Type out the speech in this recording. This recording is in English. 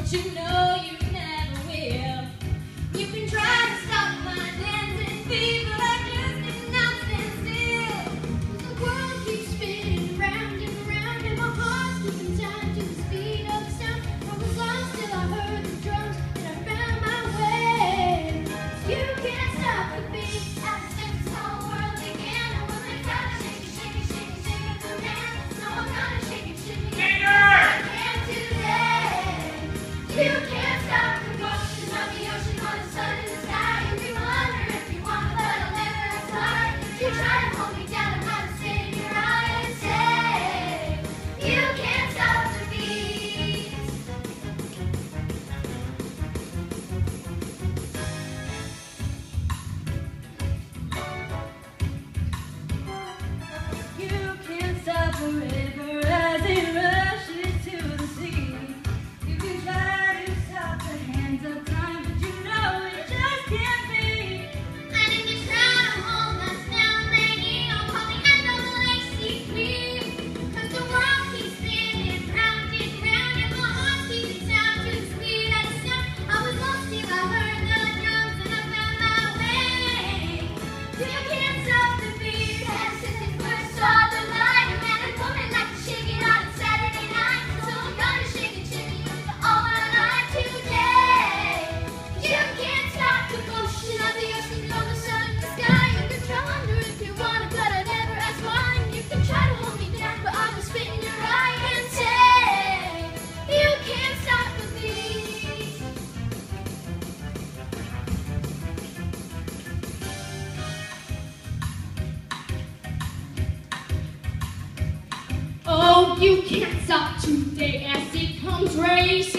but you know you never will. You can try to stop my dancing feet, but I just cannot stand still. 'Cause the world keeps spinning round and round, and my heart's keeping time to the speed of the sound. I was lost till I heard the drums, and I found my way. You can't stop the beat. Ever since this whole world began, I was like, gotta shake it, shake it, shake it, shake it, the man. So I'm gonna shake it, shake it, shake it, I can today. You can't stop the motion of the ocean or the sun in the sky. If you wonder if you want, but I'll never ask why. You try to hold me down, I'm gonna spit in your eye and say, you can't stop the beat. You can't stop the river as it rushes to the sea. You can try to stop the hands of time, but you know it just can't be. And if you try to hold us down, begging, I'll call the NAACP. 'Cause the world keeps spinning round and round, and my heart's keeping time to the speed of the sound. I was lost till I heard the drums, and I found my way. You can't stop the beat. Ever since we first saw the light, a man and woman like to shake it on a Saturday night. So I'm gonna shake it all my life today. You can't stop the motion of the ocean or the sun in the sky. You can try wonder if you want it, but I never ask why. You can try to hold me down, but I'll just spit in your eye and say, you can't stop the beat. Oh, you can't stop today as it comes racing.